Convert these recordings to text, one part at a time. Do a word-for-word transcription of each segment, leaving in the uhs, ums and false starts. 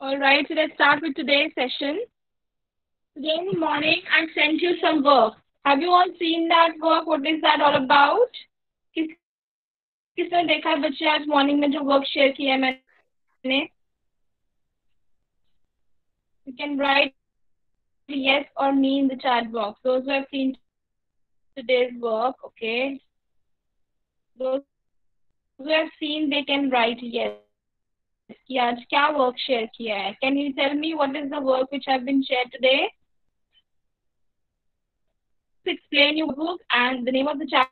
All right, so let's start with today's session. Today in the morning, I've sent you some work. Have you all seen that work? What is that all about? किस किसने देखा है बच्चे आज morning में जो work share किया है मैंने? You can write yes or me in the chat box. Those who have seen today's work, okay. Those who have seen, they can write yes. कि आज क्या वर्क शेयर किया है? Can you tell me what is the work which have been shared today? To explain your book, and the name of the chapter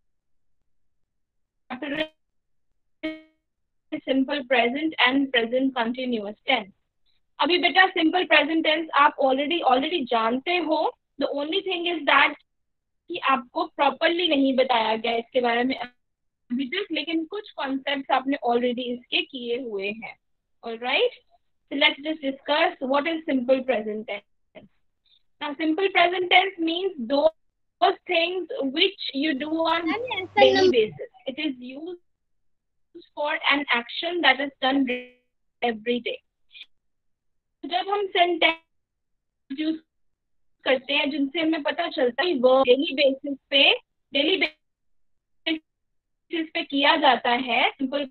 is simple present and present continuous tense. अभी बेटा simple present tense आप already already जानते हो. The only thing is that कि आपको properly नहीं बताया गया इसके बारे में अभी तक, लेकिन कुछ concepts आपने already इसके किए हुए हैं. All right? So let's just discuss what is simple present tense. Now, simple present tense means those those things which you do on daily basis. It is used for an action that is done every day. जब हम sentence use करते हैं जिनसे हमें पता चलता है वो डेली बेसिस पे डेली बेसिस पे किया जाता है, simple.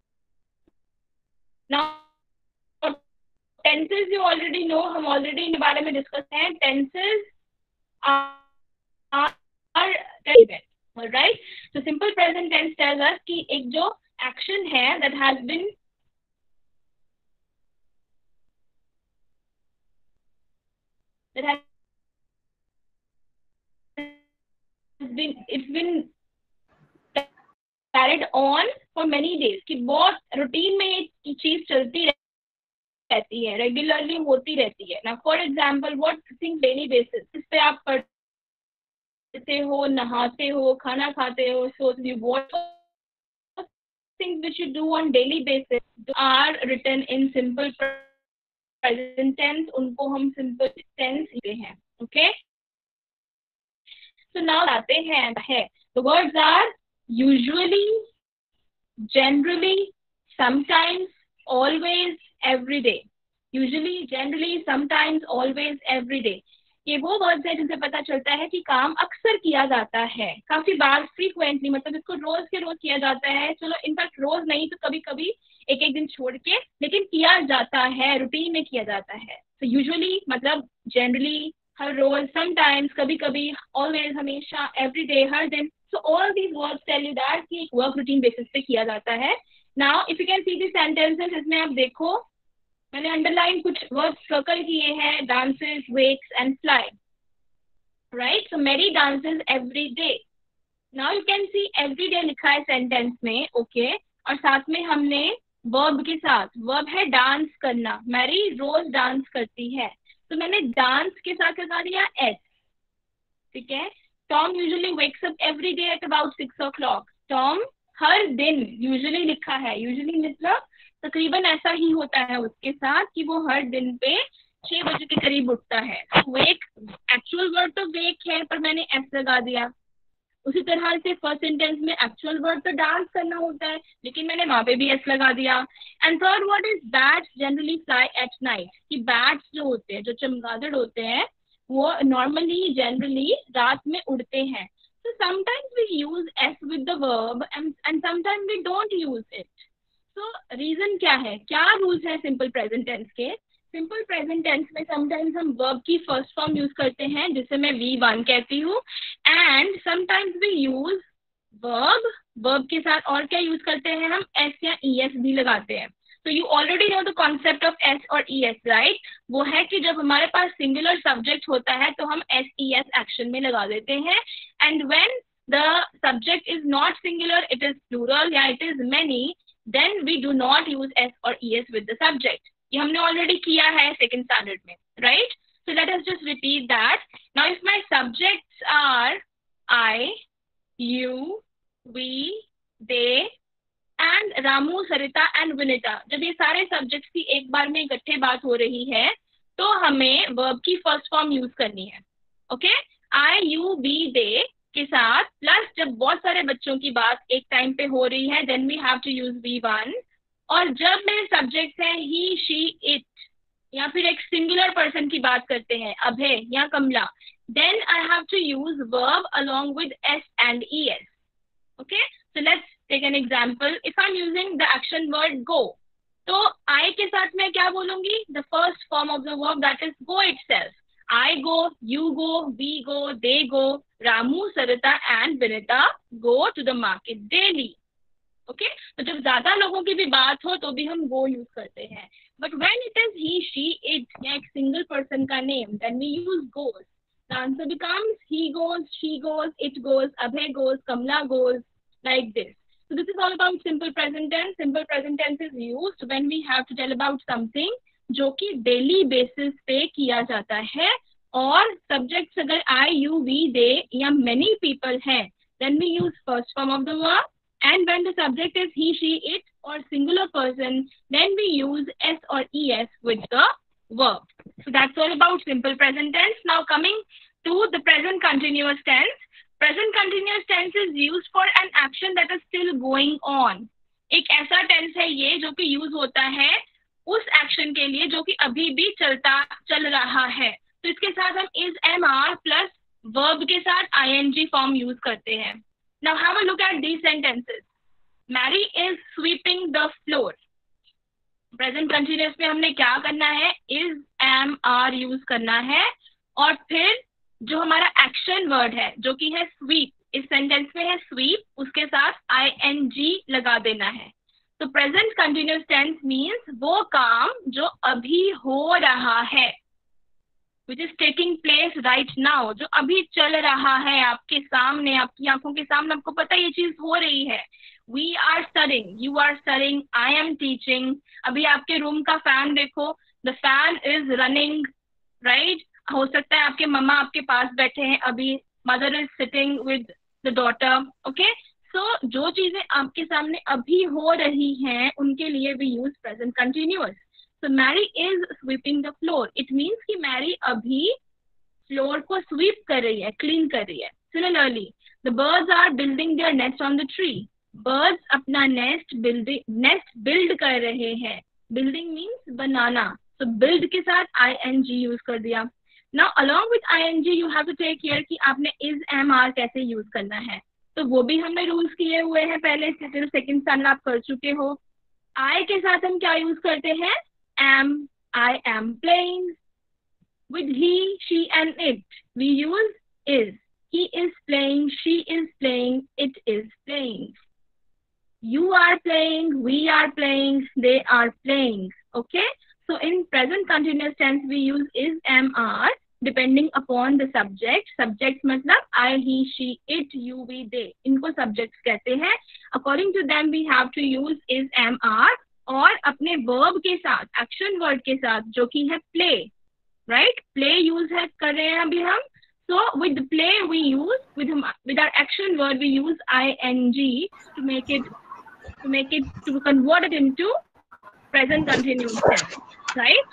Now tenses you already know, हम ऑलरेडी इन बारे में डिस्कस हैं. Tenses are are relevant. All right, so simple present tense tells us कि एक जो action है that has been that has been it's been carried on for many days, कि बहुत रूटीन में ये चीज चलती रहती है, रेगुलरली होती रहती है. ना for example what thing daily basis, इस पे आप पढ़ते हो, नहाते हो, खाना खाते हो. So you what things which you do on daily basis are written in simple present tense. उनको हम simple tense लिखते हैं. Okay? So now आते हैं है. The words are usually, generally, sometimes, always, every day. Usually, generally, sometimes, always, every day. ये वो words है जिनसे पता चलता है कि काम अक्सर किया जाता है, काफी बार, फ्रीक्वेंटली, मतलब इसको रोज के रोज किया जाता है. चलो इनफैक्ट रोज नहीं तो कभी कभी एक एक दिन छोड़ के, लेकिन किया जाता है, रूटीन में किया जाता है. तो यूजुअली मतलब जनरली, हर रोज, समटाइम्स, कभी कभी, ऑलवेज, हमेशा, एवरीडे, हर दिन. So all these words tell you that कि एक वर्क रूटीन बेसिस पे किया जाता है. Now if you can see the sentences, इसमें आप देखो मैंने अंडरलाइन कुछ वर्ड्स सर्कल किए हैं. Dances, wakes and fly. Right, so Mary dances every day. Now you can see every day लिखा है सेंटेंस में, ओके okay? और साथ में हमने वर्ब के साथ, वर्ब है डांस करना. मैरी रोज डांस करती है, तो मैंने डांस के साथ लगा दिया एस. ठीक है. Tom usually wakes up every day at about six o'clock. Tom हर दिन, यूजुअली लिखा है, यूजुअली मतलब तकरीबन ऐसा ही होता है उसके साथ कि वो हर दिन पे छह बजे के करीब उठता है. वेक एक्चुअल वर्ड तो वेक है, पर मैंने एस लगा दिया. उसी तरह से फर्स्ट सेंटेंस में एक्चुअल वर्ड तो डांस करना होता है, लेकिन मैंने वहां पे भी एस लगा दिया. And third word is bats generally fly at night. कि बैट्स जो होते हैं, जो चमगादड़ होते हैं, वो नॉर्मली जनरली रात में उड़ते हैं. So sometimes we use s with the verb and and sometimes we don't use it. So reason क्या है, क्या रूल्स है सिंपल प्रेजेंट टेंस के? सिंपल प्रेजेंट टेंस में समटाइम्स हम वर्ब की फर्स्ट फॉर्म यूज करते हैं, जिसे मैं वी वन कहती हूँ. And sometimes we use verb, verb के साथ और क्या यूज करते हैं हम, एस या ई एस भी लगाते हैं. तो you already know the concept of S और ई एस, राइट? वो है कि जब हमारे पास सिंगुलर सब्जेक्ट होता है तो हम एस ई एस एक्शन में लगा देते हैं. And when the subject is not singular, it is plural या it is many, then we do not use s or es with the subject. ये हमने already किया है second standard में, right? So let us just repeat that. Now if my subjects are I, you, we, they and Ramu, Sarita and Vinita, जब ये सारे subjects की एक बार में इकट्ठे बात हो रही है तो हमें verb की first form use करनी है. Okay? I, you, we, they के साथ प्लस जब बहुत सारे बच्चों की बात एक टाइम पे हो रही है, then we have to use V one. और जब मेरे सब्जेक्ट्स हैं ही, शी, इट, या फिर एक सिंगुलर पर्सन की बात करते हैं, अभय या Kamala, then I have to use verb along with S एंड E S. Okay, so let's take an example. If I am using the action word go, तो आई के साथ मैं क्या बोलूंगी? The first form of the verb that is go itself. I go, you go, we go, they go, Ramu, Sarita and Vinita go to the market daily. Okay? तो जब ज्यादा लोगों की भी बात हो तो भी हम go यूज करते हैं. But when it is he, she, it या एक single person का name, then we use goes. The answer becomes he goes, she goes, it goes, Abhay goes, Kamla goes, like this. So this is all about simple present tense. Simple present tense is used when we have to tell about something जो कि daily basis पे किया जाता है, और subjects अगर आई, you, we, they या many people हैं, then we use first form of the verb. And when the subject is he, she, it और singular person, then we use S और E S with the verb. So that's all about simple present tense. Now coming to the present continuous tense. Present continuous tense is used for an action that is still going on. एक ऐसा tense है ये जो कि use होता है उस action के लिए जो कि अभी भी चलता चल रहा है. तो इसके साथ हम is, am, are plus verb के साथ आईएनजी फॉर्म यूज करते हैं. Now have a look at these sentences. Mary is sweeping the floor. Present continuous में हमने क्या करना है? इज, एम, आर यूज करना है, और फिर जो हमारा एक्शन वर्ड है जो कि है स्वीप, इस सेंटेंस में है स्वीप, उसके साथ आईएनजी लगा देना है. तो प्रेजेंट कंटिन्यूअस टेंस मीन्स वो काम जो अभी हो रहा है, which is taking place right now, जो अभी चल रहा है आपके सामने, आपकी आंखों के सामने, आपको पता है ये चीज हो रही है. We are studying, you are studying, I am teaching. अभी आपके रूम का फैन देखो, the fan is running, right. हो सकता है आपके मम्मा आपके पास बैठे हैं अभी, mother is sitting with the daughter. Okay, so so, जो चीजें आपके सामने अभी हो रही हैं उनके लिए भी use present continuous. So Mary is sweeping the floor, it means कि मैरी अभी फ्लोर को स्वीप कर रही है, क्लीन कर रही है. Similarly, the birds are building their nest on the tree. Birds अपना नेस्ट बिल्डिंग नेस्ट बिल्ड कर रहे हैं. बिल्डिंग मीन्स बनाना, सो so, बिल्ड के साथ आई एन जी यूज कर दिया. Now along with I N G you have to take care कि आपने इज, एम, आर कैसे यूज करना है. तो वो भी हमने रूल्स किए हुए हैं पहले से, फिर सेकंड स्टैंडर्ड आप कर चुके हो. आई के साथ हम क्या यूज करते हैं? Am, I am playing. With he, she and it we use is. He is playing, she is playing, it is playing. You are playing, we are playing, they are playing. Okay, so in present continuous tense we use is, am, are depending upon the subject. Subjects मतलब I, he, she, it, you, we, they. इनको subjects कहते हैं. According to them we have to use is, am, are, और अपने verb के साथ, action word के साथ जो कि है play, right? Play use है कर रहे हैं अभी हम. So with the play we use, with with our action word we use ing to make it to make it to convert it into present continuous tense, right?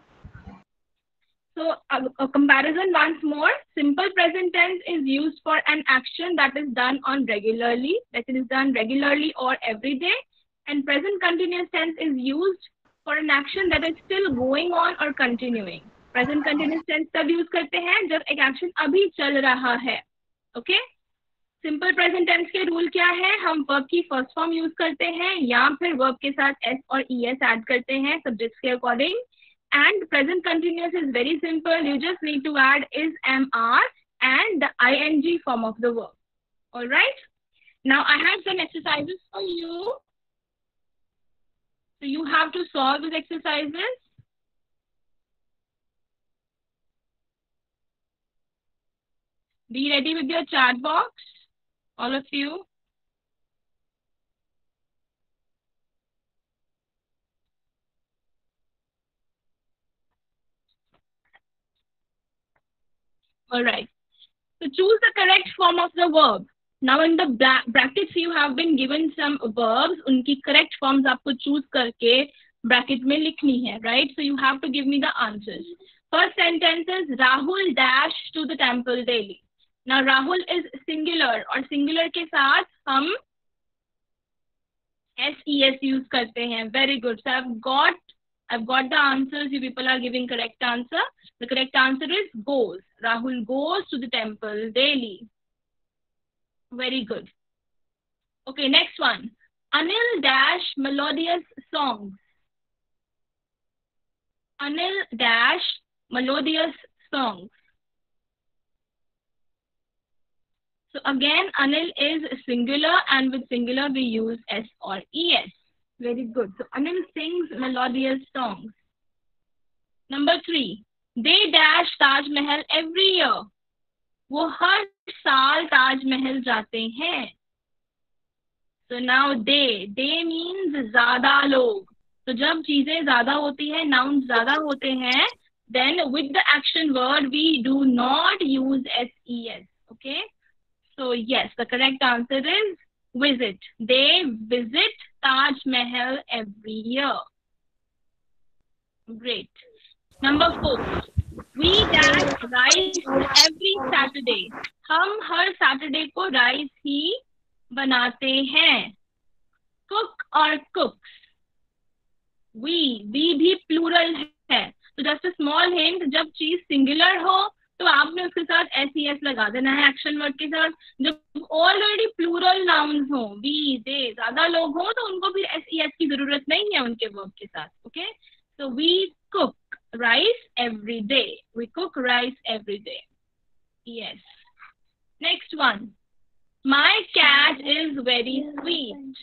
So a, a comparison once more. Simple present tense is used for an action that is done on regularly, that is done regularly or every day, and present continuous tense is used for an action that is still going on or continuing. Present continuous tense तब use करते हैं जब एक action अभी चल रहा है. Okay? Simple present tense के रूल क्या है? हम वर्ब की फर्स्ट फॉर्म यूज करते हैं या फिर वर्ब के साथ एस और ई एस ऐड करते हैं सब्जेक्ट्स के according. And present continuous is very simple. You just need to add is, am, are and the ING form of the verb. Alright, now I have some exercises for you. So you have to solve this exercises. Be ready with your chat box, all of you. All right. So choose the correct form of the verb. Now in the brackets you have been given some verbs. उनकी correct forms आपको choose करके bracket में लिखनी है, right? So you have to give me the answers. First sentence is Rahul dash to the temple daily. Now Rahul is singular और singular के साथ हम S E S use करते हैं. Very good. So I've got I've got the answers. You people are giving correct answer. The correct answer is goes. Rahul goes to the temple daily. Very good. Okay, next one. Anil dash melodious songs. Anil dash melodious songs. So again, Anil is singular, and with singular we use S or E S. Very good. So Anil sings melodious songs. Number three. They dash Taj Mahal every year. वो हर साल ताज महल जाते हैं. So now they, they means ज़्यादा लोग. तो जब चीजें ज़्यादा होती है, nouns ज़्यादा होते हैं, then with the action word we do not use S E S. Okay? So yes, the correct answer is visit. They visit Taj Mahal every year. Great. Number four. We dash rice every Saturday. हम हर Saturday को rice ही बनाते हैं. Cook or cooks. We, we भी plural है. तो just a small hint, जब चीज singular हो तो आपने उसके साथ S E S लगा देना है एक्शन वर्ड के साथ. जब ऑलरेडी प्लूरल नाउन्स हो, we, they, ज्यादा लोग हो तो उनको भी S E S की जरूरत नहीं है उनके वर्ब के साथ. Okay, so we cook rice every day. We cook rice every day. Yes. Next one. My cat is very sweet.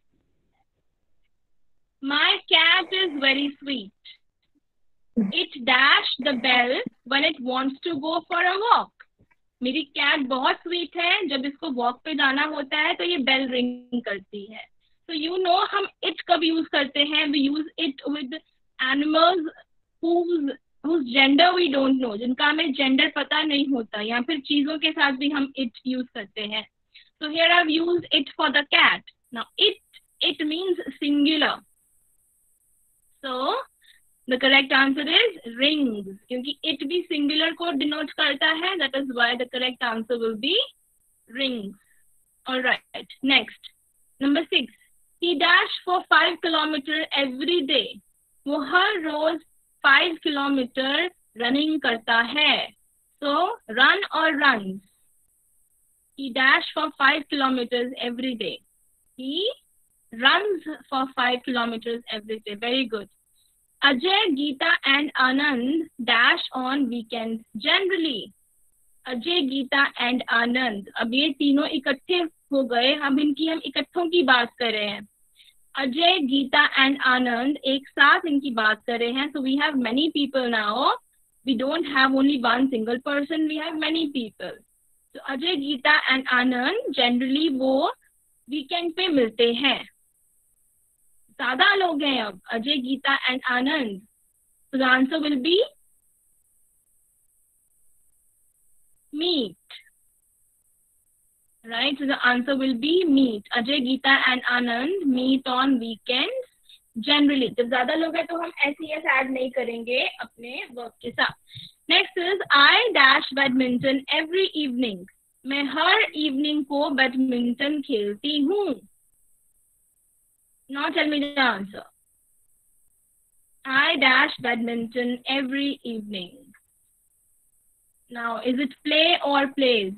My cat is very sweet. It dash the bell when it wants to go for a walk. मेरी cat बहुत sweet है. जब इसको walk पे जाना होता है तो ये बेल रिंग करती है. तो यू नो हम इट कब यूज करते हैं? We use it with animals whose whose gender we don't know, जिनका हमें जेंडर पता नहीं होता, या फिर चीजों के साथ भी हम it यूज करते हैं. So here I've used it for the cat. Now it it means singular. So the correct answer is rings, क्योंकि it भी singular को denote करता है. That is why the correct answer will be rings. All right. Next, number six. He dash for five kilometer every day. वो हर रोज five kilometer running करता है. So run or runs. He dash for five kilometers every day. He runs for five kilometers every day. Very good. Ajay, Geeta and Anand dash on weekends generally. Ajay, Geeta and Anand. अब ये तीनों इकट्ठे हो गए. अब इनकी हम इकट्ठों की बात कर रहे हैं. अजय, गीता एंड आनंद एक साथ इनकी बात कर रहे हैं. So we have many people now. We don't have only one single person, we have many people. तो अजय, गीता एंड आनंद जनरली वो वीकेंड पे मिलते हैं. ज्यादा लोग हैं अब. Ajay, Geeta and Anand. So the answer will be meet. Right? So the answer will be meet. Ajay, Geeta and Anand meet on weekends generally. जब ज्यादा लोग हैं तो हम S E S add नहीं करेंगे अपने वर्क के साथ. Next is I dash badminton every evening. मैं हर evening को बैडमिंटन खेलती हूँ. Now tell me the answer. I dash badminton every evening. Now, is it play or plays?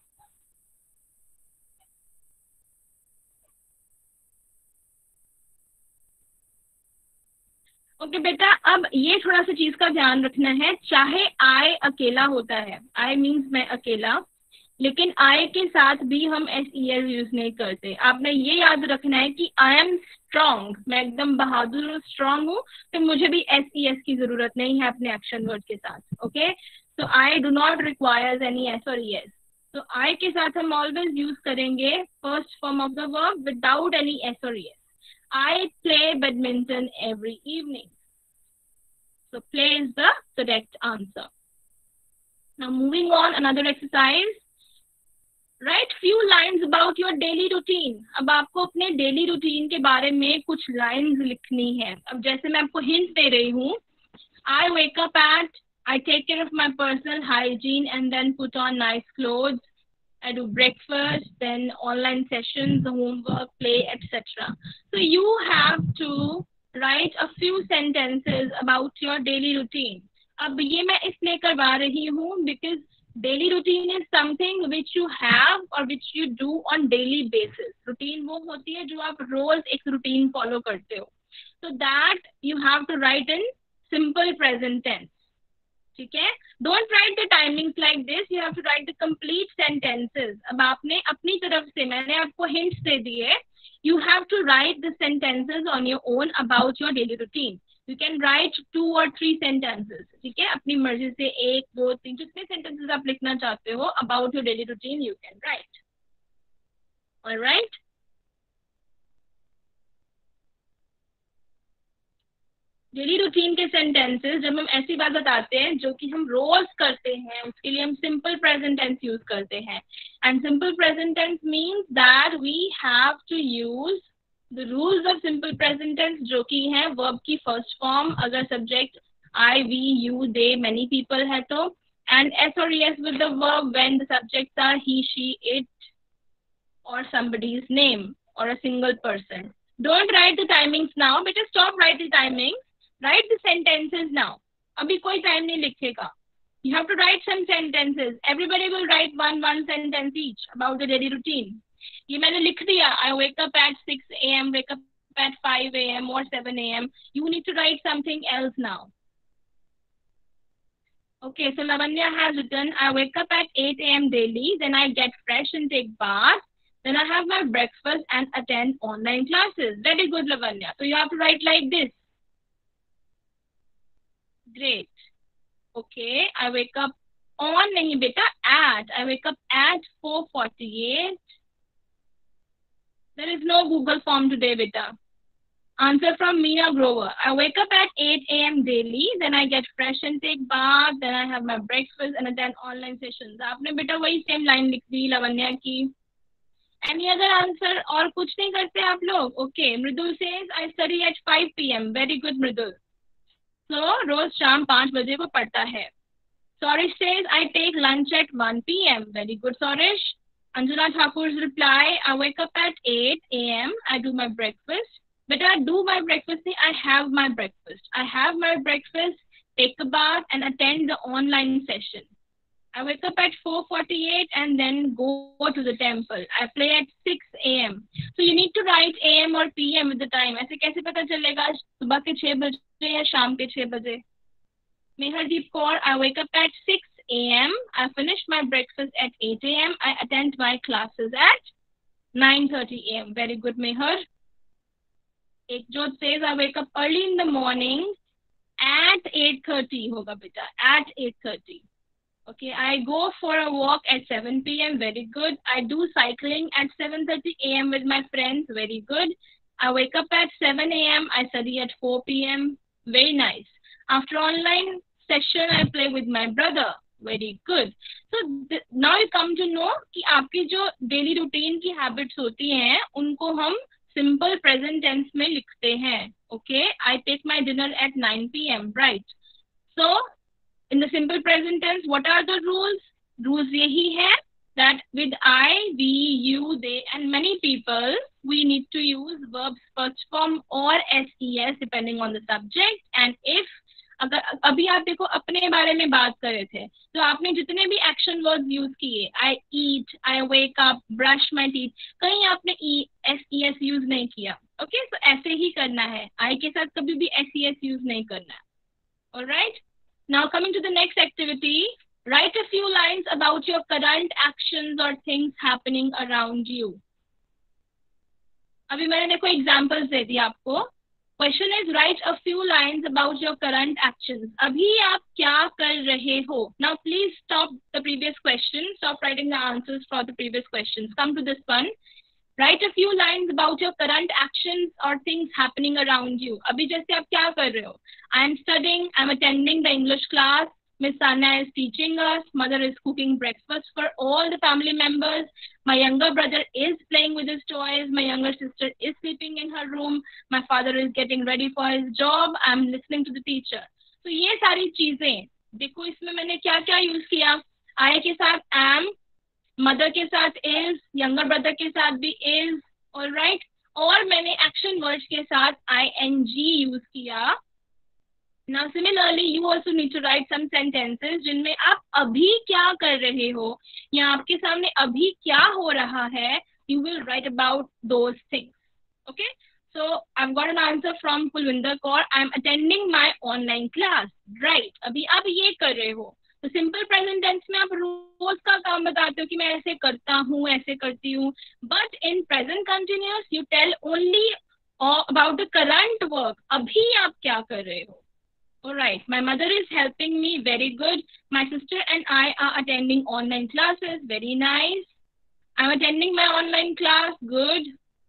Okay okay, बेटा, अब ये थोड़ा सा चीज का ध्यान रखना है. चाहे I अकेला होता है, I मीन्स मैं अकेला, लेकिन I के साथ भी हम S E S यूज नहीं करते. आपने ये याद रखना है कि I am strong, मैं एकदम बहादुर और स्ट्रांग हूँ, तो मुझे भी S E S की जरूरत नहीं है अपने एक्शन वर्ड के साथ. Okay, so I do not requires any S or E S. तो I के साथ हम always यूज करेंगे first form of the verb without any S or E S. I play badminton every evening. So play is the correct answer. Now moving on, another exercise. Write few lines about your daily routine. अब आपको अपने daily routine के बारे में कुछ lines लिखनी है. अब जैसे मैं आपको hint दे रही हूँ. I wake up at, I take care of my personal hygiene and then put on nice clothes. I do breakfast, then online sessions, homework, play, et cetera. So you have to write a few sentences about your daily routine. अब ये मैं इसलिए करवा रही हूँ because daily routine is something which you have or which you do on daily basis. Routine वो होती है जो आप रोज एक routine follow करते हो. So that you have to write in simple present tense. ठीक है. Don't write the timings like this. You have to write the complete sentences. अब आपने अपनी तरफ से, मैंने आपको hints दे दिए. You have to write the sentences on your own about your daily routine. You can write two or three sentences. ठीक है. अपनी मर्जी से एक, दो, तीन, जितने sentences आप लिखना चाहते हो about your daily routine you can write. All right. Daily routine के सेंटेंसेस जब हम ऐसी बात बताते हैं जो कि हम रोज करते हैं, उसके लिए हम सिंपल प्रेजेंट टेंस यूज करते हैं. And simple present tense means that we have to use the rules of simple present tense, जो कि है वर्ब की फर्स्ट फॉर्म, अगर subject I, we, you, they, many people है तो, एंड एस और S with the verb when the subjects are he, she, it or somebody's name or a single person. Don't write the timings now. Better stop writing the timings. Write the sentences now. अभी कोई time नहीं लिखेगा. You have to write some sentences. Everybody will write one one sentence each about the daily routine. ये मैंने लिख दिया. I wake up at six a m, wake up at five a m or seven a m. You need to write something else now. Okay, so Lavanya has written, I wake up at eight a m daily, then I get fresh and take bath, then I have my breakfast and attend online classes. Very good, Lavanya. So you have to write like this. Great. Okay, I wake up on nahi beta, at. I wake up at four forty-eight. There is no Google form today, beta. Answer from Meena Grover. I wake up at eight a m daily, then I get fresh and take bath, then I have my breakfast and attend online sessions. आपने बेटा वही same line लिख दी लवन्या की. Any other answer? और कुछ नहीं करते आप लोग? Okay, Mridul says I study at five p m Very good, Mridul. So रोज शाम पाँच बजे को पढ़ता है. Sorish says I take lunch at one p m Very good, Sorish. Anjana Thakur's reply, I wake up at eight a m I do my breakfast. But I do my breakfast, I have my breakfast. I have my breakfast, take a bath and attend the online session. I wake up at four forty-eight and then go to the temple. I play at six a m So you need to write a m or p m with the time. ऐसे कैसे पता चलेगा सुबह के छह बजे या शाम के छह बजे? Meherdeep Kaur, I wake up at six a m I finish my breakfast at eight a m I attend my classes at nine thirty a m Very good, Meher. Ekjot says I wake up early in the morning at eight thirty होगा बेटा, at eight thirty. Okay, I go for a walk at seven p m Very good. I do cycling at seven thirty a m with my friends. Very good. I wake up at seven a m I study at four p m Very nice. After online session, I play with my brother. Very good. So th- now you come to know कि आपकी जो daily routine की habits होती हैं, उनको हम simple present tense में लिखते हैं. Okay, I take my dinner at nine p m Right. So in the simple present tense, what are the rules? Rules यही है that with I, we, you, they and many people, we need to use verbs first form or S E S depending on the subject. And if अगर अभी आप देखो अपने बारे में बात कर रहे थे तो आपने जितने भी एक्शन वर्ड्स यूज किए, I eat, I wake up, brush my teeth, कहीं आपने E S E S use नहीं किया. ओके, तो ऐसे ही करना है. I के साथ कभी भी S E S यूज नहीं करना है. Alright. Now coming to the next activity, write a few lines about your current actions or things happening around you. अभी मैंने देखो examples दे दिया आपको. Question is write a few lines about your current actions. अभी आप क्या कर रहे हो? Now please stop the previous question. Stop writing the answers for the previous questions. Come to this one. Write a few lines about your current actions or things happening around you. अभी जैसे आप क्या कर रहे हो? I am studying. I am attending the English class. Miss Sana is teaching us. Mother is cooking breakfast for all the family members. My younger brother is playing with his toys. My younger sister is sleeping in her room. My father is getting ready for his job. I am listening to the teacher. So ये सारी चीजें देखो, इसमें मैंने क्या क्या use किया. I के साथ am, mother के साथ is, younger brother के साथ भी is. All right. और मैंने एक्शन वर्ड्स के साथ आई एन जी यूज किया. Now similarly you also need to write some sentences जिनमें आप अभी क्या कर रहे हो या आपके सामने अभी क्या हो रहा है. You will write about those things. Okay, so I've got an answer from Kulwinder Kaur. I'm attending my online class. Right, अभी आप ये कर रहे हो. तो सिंपल प्रेजेंट टेंस में आप रोज का काम बताते हो कि मैं ऐसे करता हूँ ऐसे करती हूँ. But in present continuous you tell only about the current work. अभी आप क्या कर रहे हो. All right, my mother is helping me. Very good. My sister and I are attending online classes. Very nice. I'm attending my online class. Good.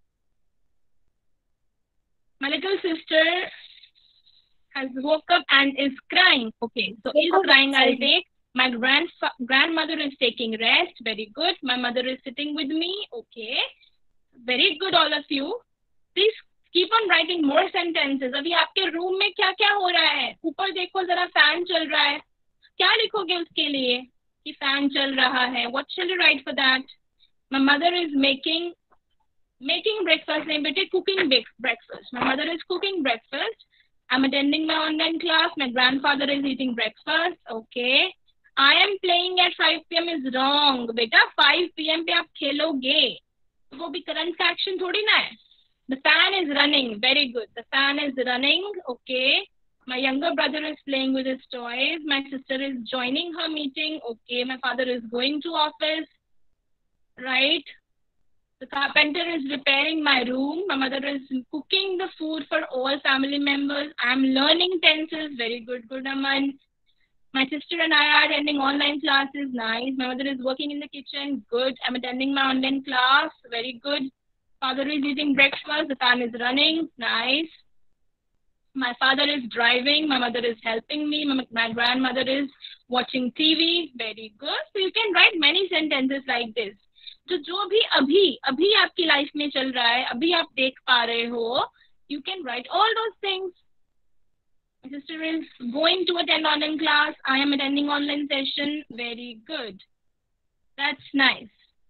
My little sister has woke up and is crying. Okay, so is crying I'll take. My grandfa grandmother is taking rest. Very good. My mother is sitting with me. Okay, very good all of you. Please keep on writing more sentences. अभी आपके room में क्या क्या हो रहा है. ऊपर देखो जरा, फैन चल रहा है. क्या लिखोगे उसके लिए कि फैन चल रहा है. What shall you write for that. My mother is making making breakfast. नहीं बेटे, cooking breakfast. My mother is cooking breakfast. I am attending my online class. My grandfather is eating breakfast. Okay. I am playing at five P M is wrong. बेटा five P M पे आप खेलोगे तो वो भी current का action थोड़ी ना है. The fan is running. Very good. The fan is running. Okay. My younger brother is playing with his toys. My sister is joining her meeting. Okay. My father is going to office. Right. The carpenter is repairing my room. My mother is cooking the food for all family members. I am learning tenses. Very good. Good, Aman. My sister and I are attending online classes. Nice. My mother is working in the kitchen. Good. I'm attending my online class. Very good. Father is eating breakfast. The fan is running. Nice. My father is driving. My mother is helping me. My, my grandmother is watching T V. Very good. So you can write many sentences like this. तो जो भी अभी अभी आपकी life में चल रहा है, अभी आप देख पा रहे हो, you can write all those things. My sister is going to attend online class. I am attending online session. Very good. That's nice.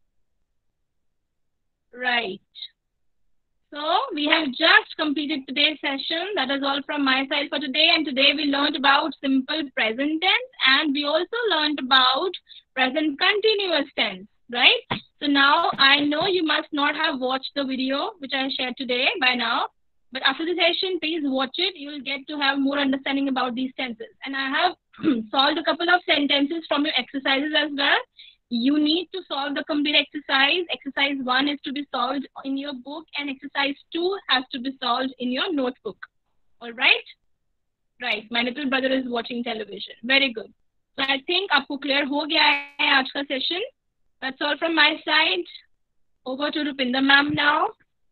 Right. So we have just completed today's session. That is all from my side for today. And today we learned about simple present tense, and we also learned about present continuous tense, right? So now I know you must not have watched the video which I shared today by now, but after the session, please watch it. You will get to have more understanding about these tenses. And I have solved a couple of sentences from your exercises as well. You need to solve the complete exercise. Exercise one is to be solved in your book, and exercise two has to be solved in your notebook. All right? Right. My little brother is watching television. Very good. So I think आपको clear हो गया है आज का session. That's all from my side. Over to Rupinder ma'am now.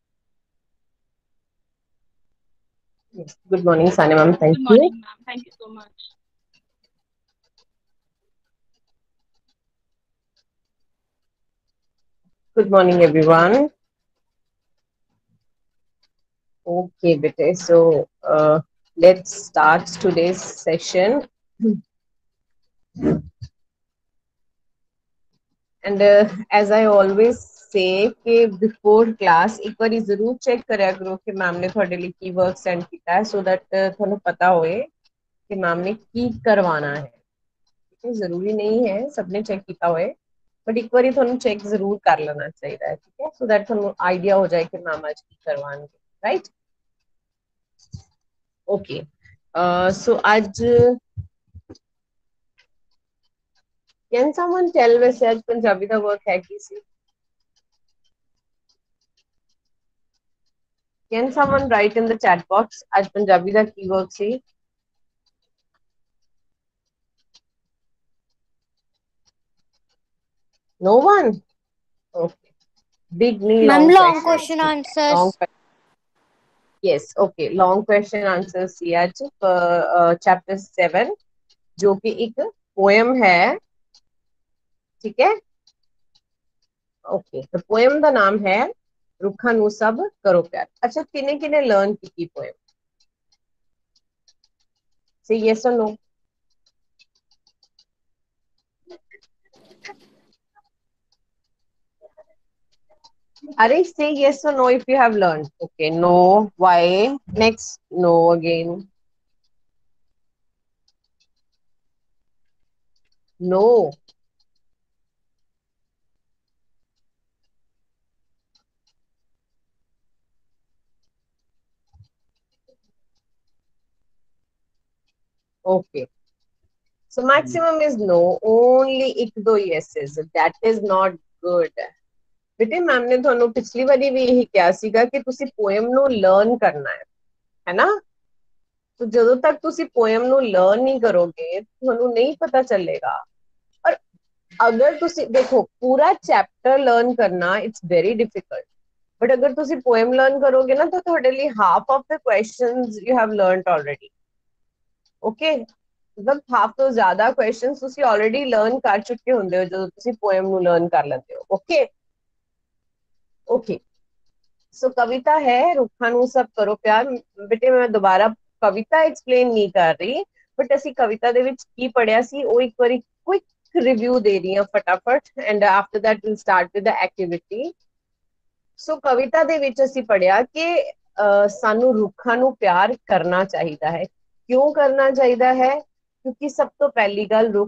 Yes. Good morning, Sania ma'am. Thank you. Good morning, ma'am. Thank you so much. Good morning, everyone. Okay, bete. So uh, let's start today's session. And uh, as I always say, कि before class एक बार जरूर check करा करो कि ma'am ने थोड़े लिए की वर्क सेंड किया है, so that थोड़ा पता होए कि मैम ने की करवाना है. जरूरी नहीं है सबने चेक किया हुए, बट एक बार थोड़ा चेक जरूर कर लेना चाहिए. ठीक है, सो दैट थोड़ा आइडिया हो जाए कि मैम आज की करवाएंगे. राइट. ओके. सो आज कैन समवन टेल वैसे आज पंजाबी का वर्क है किसी. Can someone write in the chat box आज पंजाबी का की वर्क सी. No one. Okay. Big knee, long, long question, question answers. long, yes, okay, long question answers सी आज चैप्टर सेवन जो कि एक पोएम है. ठीक है. ओके. तो पोएम का नाम है रुखा नू सब करो प्यार. अच्छा, किने किने लर्न की पोएम. से यस और no. Are say yes or no if you have learned. Okay, no. Why? Next, no again. No. Okay. So maximum is no. Only ਇੱਕ ਦੋ yeses. That is not good. ਬੇਟੇ ma'am ਨੇ ਤੁਹਾਨੂੰ ਪਿਛਲੀ ਵਾਰੀ ਵੀ ਇਹੀ ਕਿਹਾ ਸੀਗਾ ਕਿ ਤੁਸੀਂ ਪੋਇਮ ਨੂੰ ਲਰਨ ਕਰਨਾ ਹੈ ਹੈ ਨਾ। तो ਜਦੋਂ ਤੱਕ ਤੁਸੀਂ ਪੋਇਮ ਨੂੰ ਲਰਨ ਨਹੀਂ ਕਰੋਗੇ ਤੁਹਾਨੂੰ ਨਹੀਂ ਪਤਾ ਚੱਲੇਗਾ। ਔਰ ਅਗਰ ਤੁਸੀਂ ਦੇਖੋ ਪੂਰਾ ਚੈਪਟਰ ਲਰਨ ਕਰਨਾ ਇਟਸ ਵੈਰੀ ਡਿਫਿਕਲਟ, ਬਟ ਅਗਰ ਤੁਸੀਂ ਪੋਇਮ ਲਰਨ ਕਰੋਗੇ ਨਾ ਤਾਂ ਤੁਹਾਡੇ ਲਈ half of the questions you have learned already. Okay, ਮਤਲਬ ਹਾਫ ਤੋਂ ਜ਼ਿਆਦਾ ਕੁਐਸਚਨਸ ਤੁਸੀਂ ਆਲਰੇਡੀ ਲਰਨ ਕਰ ਚੁੱਕੇ ਹੁੰਦੇ ਹੋ ਜਦੋਂ ਤੁਸੀਂ ਪੋਇਮ ਨੂੰ ਲਰਨ ਕਰ ਲੈਂਦੇ ਹੋ। ਓਕੇ ਓਕੇ ਸੋ ਕਵਿਤਾ ਹੈ ਰੁੱਖਾਂ ਨੂੰ ਸਭ ਕਰੋ ਪਿਆਰ। ਬੇਟੇ ਮੈਂ ਦੁਬਾਰਾ ਕਵਿਤਾ ਐਕਸਪਲੇਨ ਨਹੀਂ ਕਰ ਰਹੀ, ਬਟ ਅਸੀਂ ਕਵਿਤਾ ਦੇ ਵਿੱਚ ਕੀ ਪੜਿਆ ਸੀ ਉਹ ਇੱਕ ਵਾਰੀ ਕੁਇਕ ਰਿਵਿਊ ਦੇ ਰਹੀ ਹਾਂ ਫਟਾਫਟ, and after that will start with the activity. So ਕਵਿਤਾ ਦੇ ਵਿੱਚ ਅਸੀਂ ਪੜਿਆ ਕਿ ਸਾਨੂੰ ਰੁੱਖਾਂ ਨੂੰ ਪਿਆਰ ਕਰਨਾ ਚਾਹੀਦਾ ਹੈ। ਕਿਉਂ ਕਰਨਾ ਚਾਹੀਦਾ ਹੈ? ਕਿਉਂਕਿ ਸਭ ਤੋਂ ਪਹਿਲੀ ਗੱਲ ਰੁੱਖ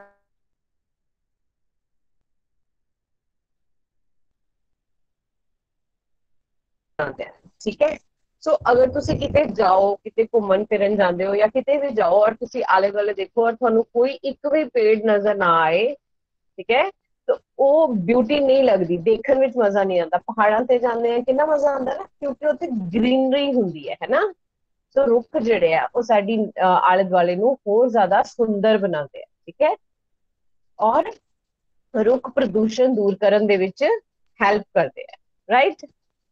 ਠੀਕ ਹੈ। ਸੋ ਅਗਰ ਤੁਸੀਂ ਕਿਤੇ ਜਾਓ, ਕਿਤੇ ਘੁੰਮਣ ਫਿਰਨ ਜਾਂਦੇ ਹੋ ਜਾਂ ਕਿਤੇ ਵੀ ਜਾਓ ਔਰ ਤੁਸੀਂ ਆਲੇ ਦੁਆਲੇ ਦੇਖੋ ਔਰ ਤੁਹਾਨੂੰ ਕੋਈ ਇੱਕ ਵੀ ਪੇੜ ਨਜ਼ਰ ਨਾ ਆਏ, ਠੀਕ ਹੈ, ਤਾਂ ਉਹ ਬਿਊਟੀ ਨਹੀਂ ਲੱਗਦੀ, ਦੇਖਣ ਵਿੱਚ ਮਜ਼ਾ ਨਹੀਂ ਆਉਂਦਾ। ਪਹਾੜਾਂ ਤੇ ਜਾਂਦੇ ਆ ਕਿੰਨਾ ਮਜ਼ਾ ਆਉਂਦਾ ਨਾ, ਕਿਉਂਕਿ ਉੱਥੇ ਗ੍ਰੀਨਰੀ ਹੁੰਦੀ ਹੈ ਹੈਨਾ। ਸੋ ਰੁੱਖ ਜਿਹੜੇ ਆ ਉਹ ਸਾਡੀ ਆਲੇ ਦੁਆਲੇ ਨੂੰ ਹੋਰ ਜ਼ਿਆਦਾ ਸੁੰਦਰ ਬਣਾਉਂਦੇ ਆ, ਠੀਕ ਹੈ। ਔਰ ਰੁੱਖ ਪ੍ਰਦੂਸ਼ਣ ਦੂਰ ਕਰਨ ਦੇ ਵਿੱਚ ਹੈਲਪ ਕਰਦੇ ਆ, ਰਾਈਟ।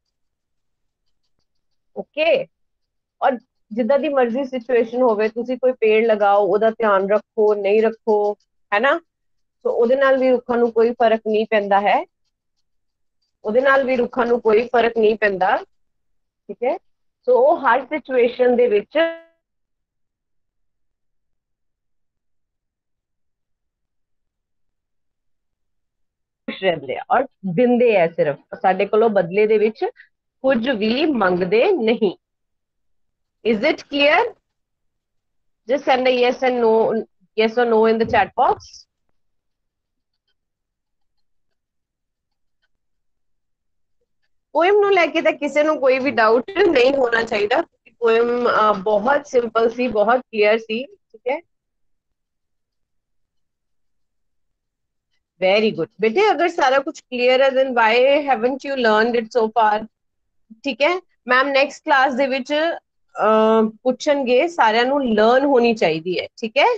ਓਕੇ, ਔਰ ਜਿੱਦਾਂ ਦੀ ਮਰਜ਼ੀ ਸਿਚੁਏਸ਼ਨ ਹੋਵੇ ਤੁਸੀਂ ਕੋਈ ਪੇੜ ਲਗਾਓ, ਉਹਦਾ ਧਿਆਨ ਰੱਖੋ ਨਹੀਂ ਰੱਖੋ, ਹੈਨਾ, ਸੋ ਉਹਦੇ ਨਾਲ ਵੀ ਰੁੱਖਾਂ ਨੂੰ ਕੋਈ ਫਰਕ ਨਹੀਂ ਪੈਂਦਾ ਹੈ, ਉਹਦੇ ਨਾਲ ਵੀ ਰੁੱਖਾਂ ਨੂੰ ਕੋਈ ਫਰਕ ਨਹੀਂ ਪੈਂਦਾ, ਠੀਕ ਹੈ। ਸੋ ਉਹ ਹਰ ਸਿਚੁਏਸ਼ਨ ਦੇ ਵਿੱਚ ਖੁਸ਼ ਰਹਿੰਦੇ ਆ ਔਰ ਦਿੰਦੇ ਆ, ਸਿਰਫ ਸਾਡੇ ਕੋਲੋਂ ਬਦਲੇ ਦੇ ਵਿੱਚ ਕੁਝ ਵੀ ਮੰਗਦੇ ਨਹੀਂ। Is it clear? Just send a yes and no, yes or no in the chat box. Poem ਨੂੰ ਲੈ ਕੇ ਤਾਂ ਕਿਸੇ ਨੂੰ ਕੋਈ ਵੀ ਡਾਊਟ ਨਹੀਂ ਹੋਣਾ ਚਾਹੀਦਾ। पोएम ਬਹੁਤ ਸਿੰਪਲ ਸੀ, ਬਹੁਤ ਕਲੀਅਰ ਸੀ, ਠੀਕ ਹੈ। वेरी गुड बेटे, अगर सारा कुछ क्लियर है then why haven't you learned it so far, ठीक है। मैम नेक्स्ट क्लास ਦੇ ਵਿੱਚ ਪੁੱਛਣਗੇ, ਸਾਰਿਆਂ ਨੂੰ ਲਰਨ ਹੋਣੀ ਚਾਹੀਦੀ ਹੈ, ਠੀਕ ਹੈ।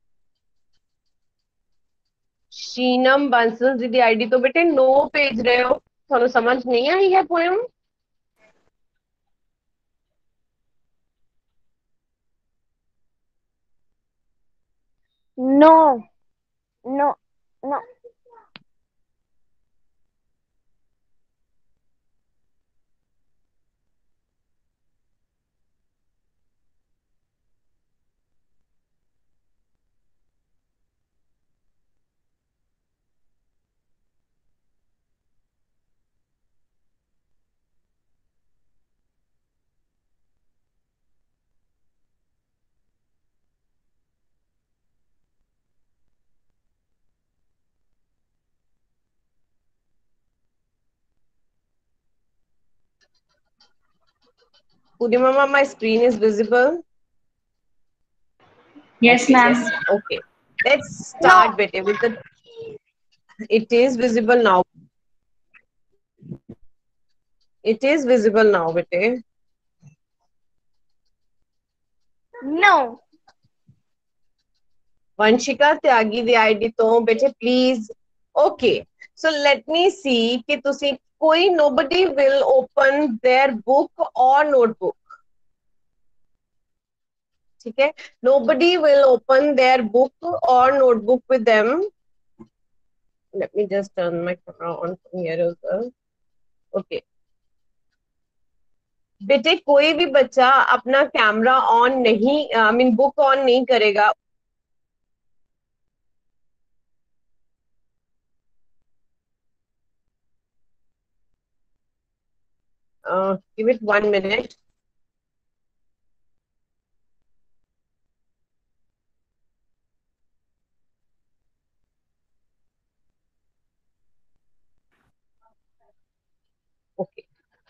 शीनम बांसल जी दी आईडी तो बेटे नो भेज रहे हो, ਤੁਹਾਨੂੰ समझ नहीं आई है poem? No, no, no. Purnima, my screen is visible. Yes, okay, ma'am. yes. Okay, let's start, No. bete, with the. It is visible now. It is visible now, bete. No. Vanshika Tyagi the I D to bete, please. Okay, so let me see कि तुसी कोई nobody will open their book or notebook. ठीक है, nobody will open their book or notebook with them. Let me just turn my camera on from here as well. Okay. बेटे कोई भी बच्चा अपना कैमरा ऑन नहीं, आई मीन बुक ऑन नहीं करेगा। uh, give it one minute. Okay.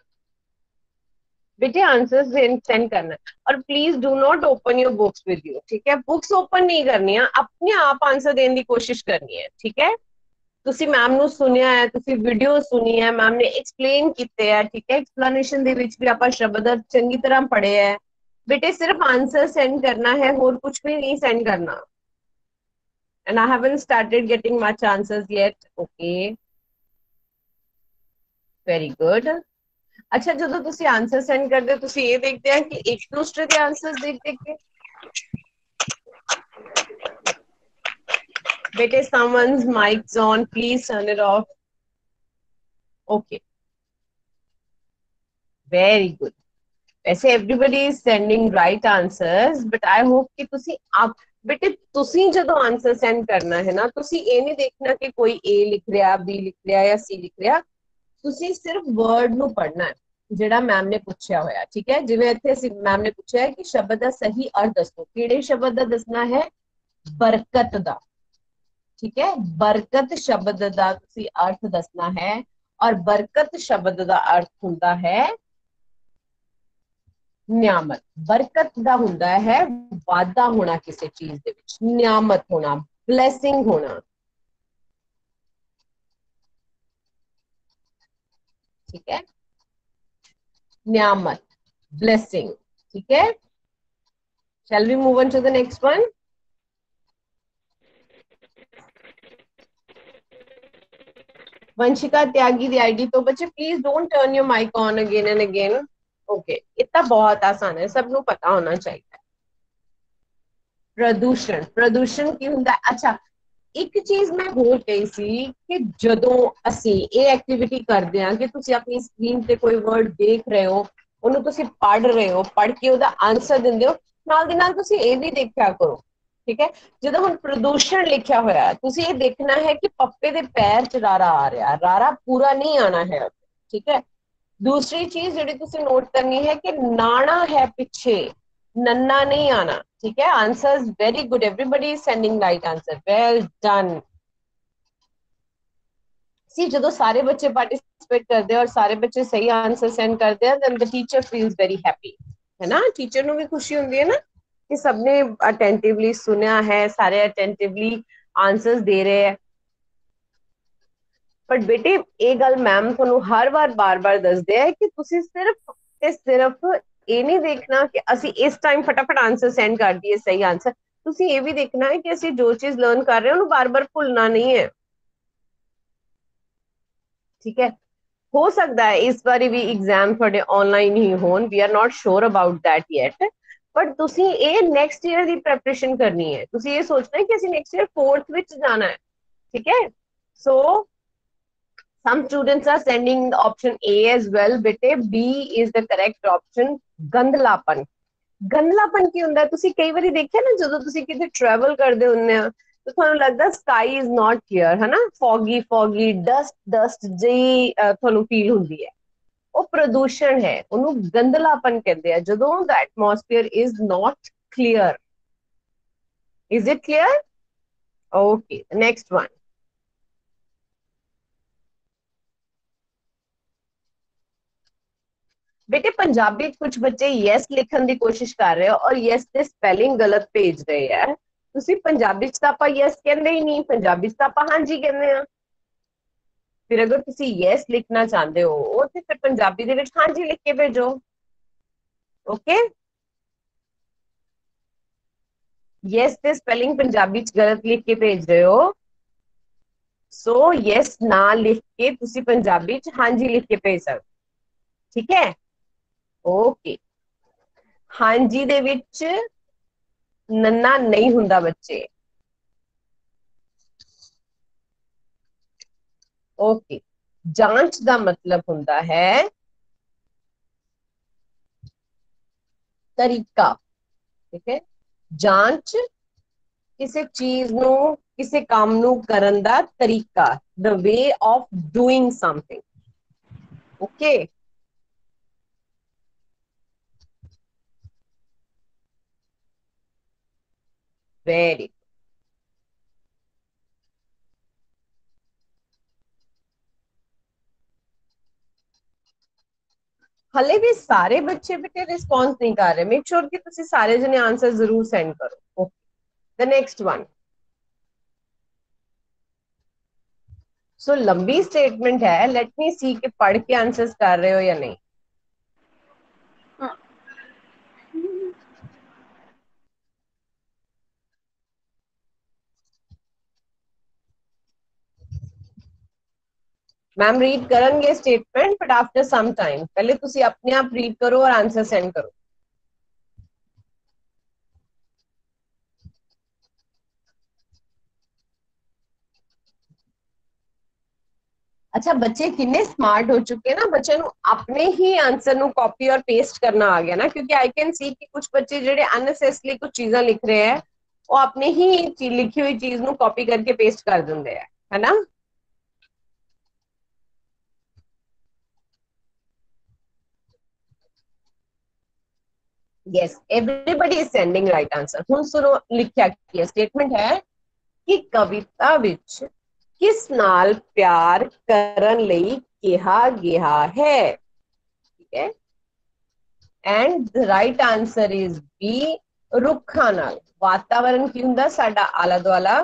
बेटे answers send करना है और please do not open your books with you, ठीक है? बुक्स ओपन नहीं करनी है, अपने आप आंसर देने की कोशिश करनी है, ठीक है? ਤੁਸੀਂ ਮੈਮ ਨੂੰ ਸੁਣਿਆ ਹੈ, ਤੁਸੀਂ ਵੀਡੀਓ ਸੁਣੀ ਹੈ, ਮੈਮ ਨੇ ਐਕਸਪਲੇਨ ਕੀਤੇ ਹੈ, ਠੀਕ ਹੈ? ਐਕਸਪਲੇਨੇਸ਼ਨ ਦੇ ਵਿੱਚ ਵੀ ਆਪਾਂ ਸ਼ਬਦ ਚੰਗੀ ਤਰ੍ਹਾਂ ਪੜ੍ਹੇ ਹੈ। बेटे सिर्फ आंसर सेंड करना है और कुछ भी नहीं सेंड करना। and I haven't started getting much answers yet. Okay, very good. अच्छा, ਜਦੋਂ ਤੁਸੀਂ ਆਨਸਰ ਸੈਂਡ ਕਰਦੇ ਹੋ ਤੁਸੀਂ ਇਹ ਦੇਖਦੇ ਆ ਕਿ ਇੱਕ ਦੂਸਰੇ ਦੇ ਆਨਸਰਸ ਦੇਖ ਦੇਖ ਕੇ? बेटे someone's mic's on, please turn it off. Okay, very good. वैसे everybody is sending right answers, but I hope कि ਤੁਸੀਂ आप बेटे ਤੁਸੀਂ ਜਦੋਂ ਆਨਸਰ ਸੈਂਡ ਕਰਨਾ ਹੈ ਨਾ, ਤੁਸੀਂ ਇਹ ਨਹੀਂ ਦੇਖਣਾ ਕਿ ਕੋਈ A ਲਿਖ ਰਿਹਾ, B ਲਿਖ ਰਿਹਾ ਜਾਂ C ਲਿਖ ਰਿਹਾ। ਤੁਸੀਂ ਸਿਰਫ ਵਰਡ ਨੂੰ ਪੜ੍ਹਨਾ ਹੈ ਜਿਹੜਾ ਮੈਮ ਨੇ ਪੁੱਛਿਆ ਹੋਇਆ, ਠੀਕ ਹੈ? ਜਿਵੇਂ ਇੱਥੇ ਅਸੀਂ ਮੈਮ ਨੇ ਪੁੱਛਿਆ ਹੈ ਕਿ ਸ਼ਬਦ ਦਾ ਸਹੀ ਅਰਥ ਦੱਸੋ, ਕਿਹੜੇ ਸ਼ਬਦ ਦਾ ਦੱਸਣਾ ਹੈ? ਬਰਕਤ ਦਾ, ਠੀਕ ਹੈ? ਬਰਕਤ ਸ਼ਬਦ ਦਾ ਤੁਸੀਂ ਅਰਥ ਦੱਸਣਾ ਹੈ ਔਰ ਬਰਕਤ ਸ਼ਬਦ ਦਾ ਅਰਥ ਹੁੰਦਾ ਹੈ ਨਿਆਮਤ। ਬਰਕਤ ਦਾ ਹੁੰਦਾ ਹੈ ਵਾਧਾ ਹੋਣਾ ਕਿਸੇ ਚੀਜ਼ ਦੇ ਵਿੱਚ, ਨਿਆਮਤ ਹੋਣਾ, ਬਲੇਸਿੰਗ ਹੋਣਾ, ठीक है? नियामत, blessing, ठीक है? Shall we move on to the next one? Vanshika Tyagi दी आईडी। तो बच्चे please don't turn your mic on again and again. Okay, इतना बहुत आसान है, सबको पता होना चाहिए। प्रदूषण, प्रदूषण की हुंदा। अच्छा, एक चीज मैं भूल गई सी कि जदों असी ये एक्टिविटी करते हैं कि तुसी अपनी स्क्रीन पे कोई वर्ड देख रहे हो, उन्होंने तुसी पढ़ रहे हो, पढ़ के उदा आंसर दिंदे हो, नाल दी नाल तुसी ये भी देखा करो, ठीक है? जदों हुण प्रदूषण लिखा होया, तुसी ये देखना है कि पप्पे दे पैर च रारा आ रहा, रारा पूरा नहीं आना है, ठीक है? दूसरी चीज जिहड़ी तुसी नोट करनी है कि नाना है पिछे, नन्ना नहीं आना, ठीक है? Answers very good, everybody is sending right answer, well done. सी जदों सारे बच्चे पार्टिसिपेट करते हैं और सारे बच्चे सही आंसर सेंड करते हैं, then the teacher feels very happy, है ना? टीचर ਨੂੰ ਵੀ खुशी ਹੁੰਦੀ है ना कि सबने अटेंटिवली सुना है, सारे अटेंटिवली आंसर्स दे रहे हैं। पर बेटे ये गल मैम ਤੁਹਾਨੂੰ हर बार बार बार दसदे है कि ਤੁਸੀਂ सिर्फ ਤੇ सिर्फ ਇਹ ਨਹੀਂ ਦੇਖਣਾ ਕਿ ਅਸੀਂ ਇਸ ਟਾਈਮ ਫਟਾਫਟ ਆਨਸਰ ਸੈਂਡ ਕਰ ਦਈਏ ਸਹੀ ਆਨਸਰ। ਤੁਸੀਂ ਇਹ ਵੀ ਦੇਖਣਾ ਹੈ ਕਿ ਅਸੀਂ ਜੋ ਚੀਜ਼ ਲਰਨ ਕਰ ਰਹੇ ਹਾਂ ਉਹਨੂੰ ਬਾਰ-ਬਾਰ ਭੁੱਲਣਾ ਨਹੀਂ ਹੈ, ठीक है? हो सकता है इस बारी भी एग्जाम थोड़े ऑनलाइन ही होन, we are not sure about that yet, but तुसी ये नेक्स्ट ईयर दी प्रिपरेशन करनी है। तुसी ये सोचना है कि ਅਸੀਂ नेक्स्ट ईयर फोर्थ विच जाना है, ठीक है? सो some students are sending option A as well, बेटे B is the correct option। गंधलापन, गंधलापन की ਹੁੰਦਾ? ਤੁਸੀਂ ਕਈ ਵਾਰੀ ਦੇਖਿਆ ਨਾ ਜਦੋਂ ਤੁਸੀਂ ਕਿਤੇ ਟਰੈਵਲ ਕਰਦੇ ਹੁੰਦੇ ਆ तो ਤੁਹਾਨੂੰ ਲੱਗਦਾ sky is not clear, है ना? foggy foggy dust dust जी ਤੁਹਾਨੂੰ फील ਹੁੰਦੀ ਹੈ, ਉਹ ਪ੍ਰਦੂਸ਼ਣ ਹੈ, ਉਹਨੂੰ ਗੰਧਲਾਪਨ ਕਹਿੰਦੇ ਆ ਜਦੋਂ the atmosphere is not clear। is it clear? okay, next one। बेटे पंजाबी कुछ बच्चे यस लिखने की कोशिश कर रहे हो और यस के स्पेलिंग गलत भेज रहे हैं। ਤੁਸੀਂ ਪੰਜਾਬੀ ਚ ਤਾਂ ਆਪਾਂ ਯੈਸ ਕਹਿੰਦੇ ਹੀ ਨਹੀਂ, ਪੰਜਾਬੀ ਚ ਤਾਂ ਆਪਾਂ ਹਾਂਜੀ ਕਹਿੰਦੇ ਆ। ਫਿਰ ਅਗਰ ਤੁਸੀਂ ਯੈਸ ਲਿਖਣਾ ਚਾਹੁੰਦੇ ਹੋ ਤੇ ਫਿਰ ਪੰਜਾਬੀ ਦੇ ਵਿੱਚ ਹਾਂਜੀ ਲਿਖ ਕੇ ਭੇਜੋ, ਓਕੇ? ਯੈਸ ਦੇ ਸਪੈਲਿੰਗ ਪੰਜਾਬੀ ਚ ਗਲਤ ਲਿਖ ਕੇ ਭੇਜ ਰਹੇ ਹੋ, ਸੋ ਯੈਸ ਨਾ ਲਿਖ ਕੇ ਤੁਸੀਂ ਪੰਜਾਬੀ ਚ ਹਾਂਜੀ ਲਿਖ ਕੇ ਭੇਜ ਸਕਦੇ, ਠੀਕ ਹੈ? ਓਕੇ, ਹਾਂਜੀ ਦੇ ਵਿੱਚ नन्ना नहीं हुंदा बच्चे, ओके? जांच का मतलब हुंदा है तरीका, ठीक है? जांच किसी चीज नू, किसी काम नू करन दा तरीका, the way of doing something, okay? Very हले भी सारे बच्चे बेटे रिस्पॉन्स नहीं कर रहे। मेक श्योर कि तुसी सारे जने आंसर जरूर सेंड करो। Okay, the next one. So लंबी स्टेटमेंट है, लेट मी सी के पढ़ के आंसर्स कर रहे हो या नहीं। मैम रीड करेंगे statement but after some time. पहले तुसी अपने आप रीड करो और आंसर सेंड करो। अच्छा, बच्चे कितने स्मार्ट हो चुके हैं ना, बच्चे अपने ही आंसर नु कॉपी और पेस्ट करना आ गया ना, क्योंकि आई कैन सी कि कुछ बच्चे जेडे अननेसेसरी कुछ चीजें लिख रहे हैं, वो अपने ही लिखी हुई चीज नु कॉपी करके पेस्ट कर देंगे है, है ना। Yes, everybody is sending right answer. हुन सुनो लिखिया की स्टेटमेंट है कि कविता विच किस नाल प्यार करन लई कहा गया है, ठीक है। And the right answer is B, रुखा नाल। वातावरण की हुंदा साडा आला दुआला,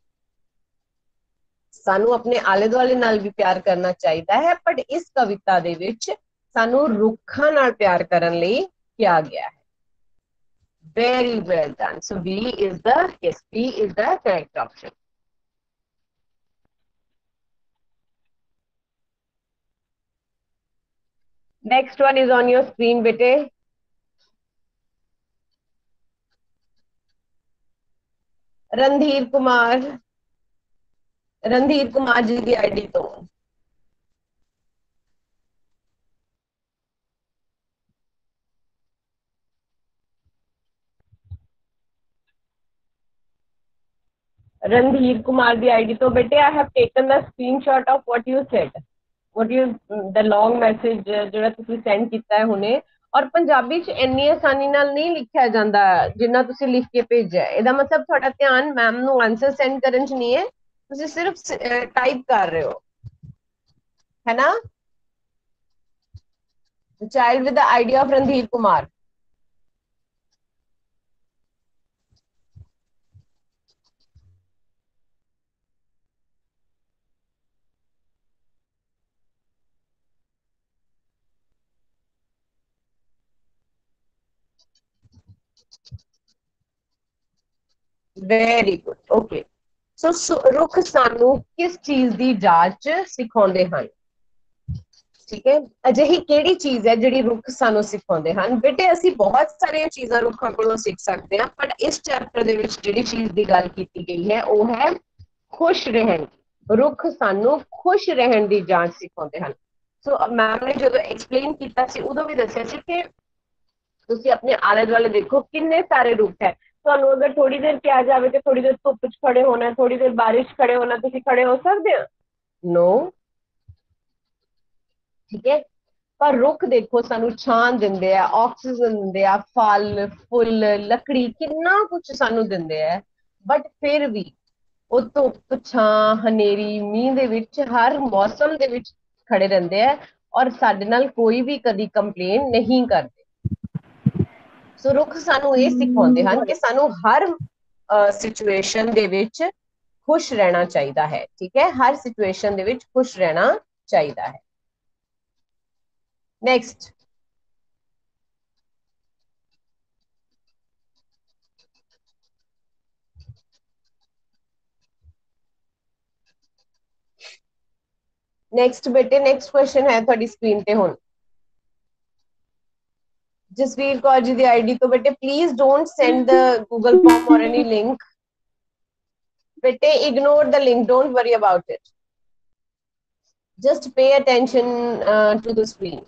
सानू अपने आले दुआले नाल भी प्यार करना चाहिदा है, बट इस कविता दे विच सानू रुखा नाल प्यार करन लई किया गया है। Very well done. So B is the yes, B is the correct option. Next one is on your screen, बेटे। रणधीर कुमार, रणधीर कुमार जी की आईडी तो रणधीर कुमार दी आईडी तो बेटे I have taken the screenshot of what you said, what you the long message ਜਿਹੜਾ ਤੁਸੀਂ send ਕੀਤਾ ਹੈ ਹੁਣੇ। और पंजाबी च ਇੰਨੀ ਆਸਾਨੀ ਨਾਲ ਨਹੀਂ ਲਿਖਿਆ ਜਾਂਦਾ ਜਿੰਨਾ ਤੁਸੀਂ ਲਿਖ ਕੇ ਭੇਜਿਆ। ਇਹਦਾ ਮਤਲਬ ਤੁਹਾਡਾ ਧਿਆਨ ਮੈਮ ਨੂੰ ਆਨਸਰ ਸੈਂਡ ਕਰਨ ਚ ਨਹੀਂ ਹੈ, ਤੁਸੀਂ ਸਿਰਫ ਟਾਈਪ ਕਰ ਰਹੇ ਹੋ, है ना। The child with the I D of Randhir Kumar. Very good, okay. So रुख सानू किस चीज की जांच सिखाते हैं, ठीक है। अजिही केड़ी चीज है जिहड़ी रुख सानू सिखाते हैं बेटे। असी बहुत सारी चीज़ां रुखां कोलों सीख सकते हैं, बट इस चैप्टर दे विच जिहड़ी चीज की गल की गई है वो है खुश रहन। रुख सानू खुश रहन की जांच सिखाते हैं। सो मैम ने जो एक्सप्लेन किया सी उदों भी दस्सिया सी कि तुसी अपने आले दुआले देखो किन्ने सारे रुख है। ਤੁਹਾਨੂੰ अगर थोड़ी देर किया जाए तो थोड़ी देर धुप च खड़े होना, थोड़ी देर बारिश खड़े होना, तुसी खड़े हो सकते हो? नो, ठीक है। पर रुख देखो सानू छां दिंदे आ, ऑक्सीजन दिंदे आ, फल फुल लकड़ी किन्ना कुछ सानू दिंदे आ, बट फिर भी वो धुप छां हनेरी मींह दे विच हर मौसम दे विच खड़े रहंदे आ और साडे नाल कोई भी कदी कंप्लेन नहीं करते। सो रुख सानू ये सिखाते हैं कि सानू हर सिचुएशन दे विच खुश रहना चाहिए है, ठीक है। हर सिचुएशन दे विच खुश रहना चाहिए है। नेक्स्ट, नेक्स्ट बेटे नेक्स्ट क्वेश्चन है थोड़ी स्क्रीन पे हुण। जसवीर कौर जी दी आईडी तो बेटे please don't send the Google form और एनी लिंक। बेटे ignore the link, don't worry about it, just pay attention uh, to the screen.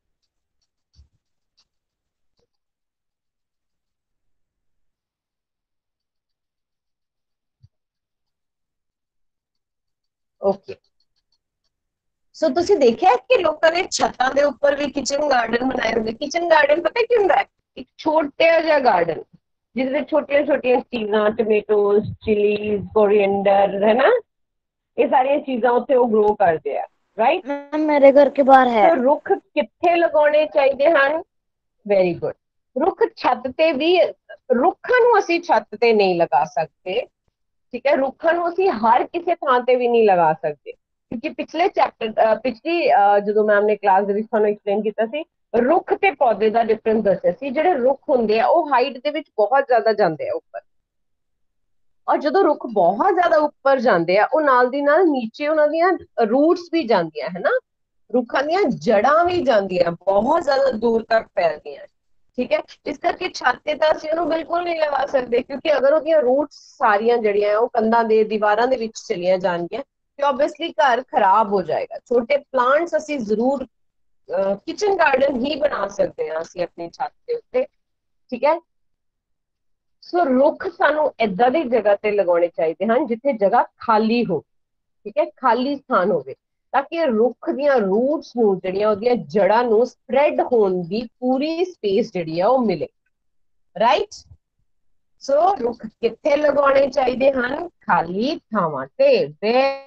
Okay, so तुसी देखिए कि लोगों ने छत्तां दे ऊपर भी किचन गार्डन बनाए होंगे। किचन गार्डन पता है की हुंदा है? एक छोटा जिहा गार्डन जिसमें छोटिया छोटिया चीज़ां टमेटोज चिलीज कोरिएंडर है ना, ये सारिया चीज़ां उत्थे वो ग्रो करते हैं, राइट। मैम मेरे घर के बाहर है। तो रुख कित्थे लगाने चाहिए ਹਨ? Very good. रुख छत ते भी, रुखां नूं असीं छत ते नहीं लगा सकते, ठीक है, रुखां नूं असीं हर किसी थां ते भी नहीं लगा सकते, क्योंकि पिछले चैप्टर पिछली ਜਦੋਂ मैम ने क्लास ਦੇ ਵਿੱਚ ਤੁਹਾਨੂੰ एक्सप्लेन ਕੀਤਾ ਸੀ, रुख ਤੇ पौधे ਦਾ डिफरेंस ਦੱਸਿਆ ਸੀ। ਜਿਹੜੇ रुख ਹੁੰਦੇ ਆ ਉਹ ਹਾਈਟ ਦੇ ਵਿੱਚ ਬਹੁਤ ਜ਼ਿਆਦਾ ਜਾਂਦੇ ਆ ਉੱਪਰ, ਔਰ ਜਦੋਂ ਰੁੱਖ ਬਹੁਤ ਜ਼ਿਆਦਾ ਉੱਪਰ ਜਾਂਦੇ ਆ ਉਹ ਨਾਲ ਦੀ ਨਾਲ ਨੀਚੇ ਉਹਨਾਂ ਦੀਆਂ ਰੂਟਸ ਵੀ ਜਾਂਦੀਆਂ ਹੈ ਨਾ, ਰੁੱਖਾਂ ਦੀਆਂ ਜੜਾਂ ਵੀ ਜਾਂਦੀਆਂ ਬਹੁਤ ਜ਼ਿਆਦਾ ਦੂਰ ਤੱਕ ਫੈਲਦੀਆਂ, ਠੀਕ ਹੈ। ਇਸ ਕਰਕੇ ਛੱਤ ਤੇ ਤਾਂ ਅਸੀਂ ਉਹਨੂੰ ਬਿਲਕੁਲ ਨਹੀਂ ਲਗਾ ਸਕਦੇ, ਕਿਉਂਕਿ ਅਗਰ ਉਹਦੀਆਂ ਰੂਟਸ ਸਾਰੀਆਂ ਜਿਹੜੀਆਂ ਉਹ ਕੰਧਾਂ ਦੇ ਦੀਵਾਰਾਂ ਦੇ ਵਿੱਚ ਚਲੀਆਂ ਜਾਣਗੀਆਂ ਤੇ ਆਬਵੀਅਸਲੀ ਘਰ ਖਰਾਬ ਹੋ ਜਾਏਗਾ। ਛੋਟੇ ਪਲਾਂਟਸ ਅਸੀਂ ਜ਼ਰੂਰ ਕਿਚਨ ਗਾਰਡਨ ਹੀ ਬਣਾ ਸਕਦੇ ਹਾਂ ਅਸੀਂ ਆਪਣੀ ਛੱਤ ਦੇ ਉੱਤੇ, ਠੀਕ ਹੈ। ਸੋ ਰੁੱਖ ਸਾਨੂੰ ਏਦਾਂ ਦੀ ਜਗ੍ਹਾ ਤੇ ਲਗਾਉਣੇ ਚਾਹੀਦੇ ਹਨ ਜਿੱਥੇ ਜਗ੍ਹਾ ਖਾਲੀ ਹੋ, ਠੀਕ ਹੈ, ਖਾਲੀ ਸਥਾਨ ਹੋਵੇ, ਤਾਂ ਕਿ ਰੁੱਖ ਦੀਆਂ ਰੂਟਸ ਨੂੰ ਜਿਹੜੀਆਂ ਉਹਦੀਆਂ ਜੜ੍ਹਾਂ ਨੂੰ ਸਪਰੈਡ ਹੋਣ ਦੀ ਪੂਰੀ ਸਪੇਸ ਜਿਹੜੀ ਆ ਉਹ ਮਿਲੇ, ਰਾਈਟ। ਸੋ ਰੁੱਖ ਕਿੱਥੇ ਲਗਾਉਣੇ ਚਾਹੀਦੇ ਹਨ? ਖਾਲੀ ਥਾਵਾਂ ਤੇ।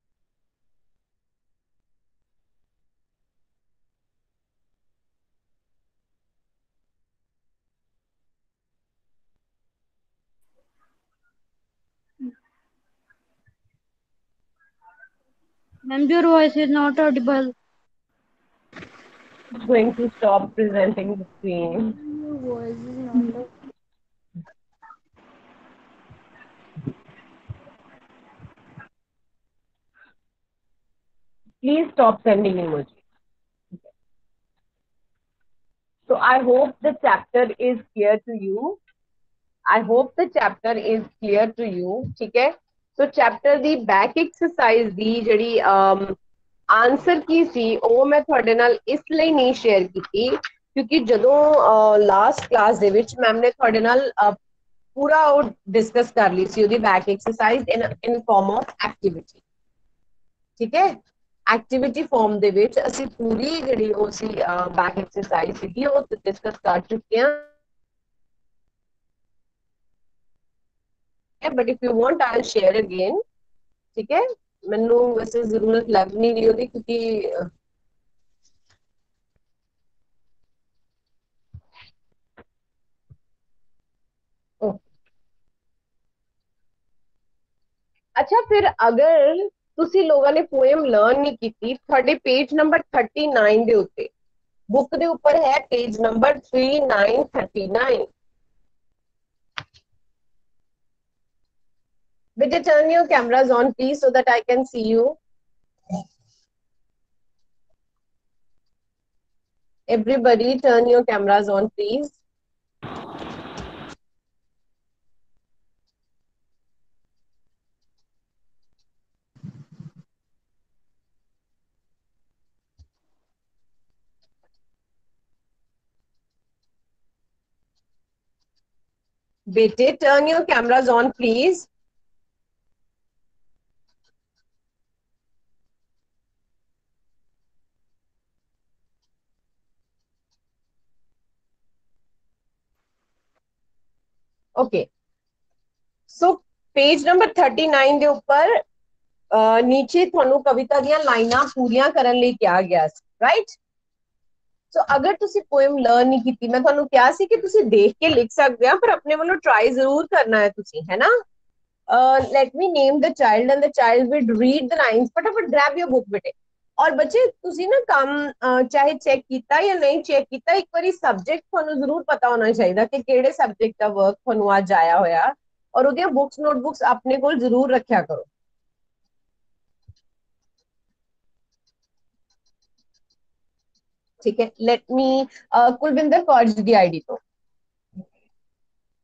Ma'am, your voice is not audible. I'm going to stop presenting the screen. Your voice is not audible. Please stop sending emojis. So I hope the chapter is clear to you. I hope the chapter is clear to you, ठीक है। So chapter ਦੀ back exercise ਦੀ ਜਿਹੜੀ answer ਕੀ ਸੀ ਉਹ ਮੈਂ ਤੁਹਾਡੇ ਨਾਲ ਇਸ ਲਈ ਨਹੀਂ ਸ਼ੇਅਰ ਕੀਤੀ ਕਿਉਂਕਿ ਜਦੋਂ ਲਾਸਟ ਕਲਾਸ ਦੇ ਵਿੱਚ ਮੈਮ ਨੇ ਤੁਹਾਡੇ ਨਾਲ ਪੂਰਾ ਉਹ ਡਿਸਕਸ ਕਰ ਲਈ ਸੀ ਉਹਦੀ back exercise in in form of activity, ਠੀਕ ਹੈ। ਐਕਟੀਵਿਟੀ ਫਾਰਮ ਦੇ ਵਿੱਚ ਅਸੀਂ ਪੂਰੀ ਜਿਹੜੀ ਉਹ ਸੀ ਬੈਕ ਐਕਸਰਸਾਈਜ਼ ਸੀਗੀ ਉਹ ਡਿਸਕਸ ਕਰ ਚੁੱਕੇ ਹਾਂ। But if you want I will share again, ठीक है। मैनू वैसे जरूरत लग नहीं रही होती क्योंकि अच्छा फिर अगर तुसी लोगों ने पोएम लर्न नहीं की, थोड़े पेज नंबर थर्टी नाइन दे उत्ते बुक दे ऊपर है page number three nine thirty nine. Vijay, turn your cameras on please so that I can see you. Everybody turn your cameras on please. Bete, turn your cameras on please. Okay so page number thirty nine के ऊपर नीचे थानू कविता दियां लाइनां पूरियां करन लई कहा गया right. सो अगर तुसी पोएम लर्न नहीं की, मैं थानू कहा सी कि तुसी देख के लिख सकते हो पर अपने वालों ट्राई जरूर करना है तुसी, है ना। Let me name the child and the child will read the lines. फटाफट ग्रैब योर बुक बेटे। और बच्चे तुसी ना काम चाहे चेक किया या नहीं चेक किया, एक बार सब्जेक्ट थानू जरूर पता होना चाहिए कि केड़े सब्जेक्ट का वर्क थानू अज आया होया, और उहदियां बुक्स नोटबुक्स अपने कोल जरूर रखा करो, ठीक है। लेट मी कुलविंदर कौर जी दी आईडी तो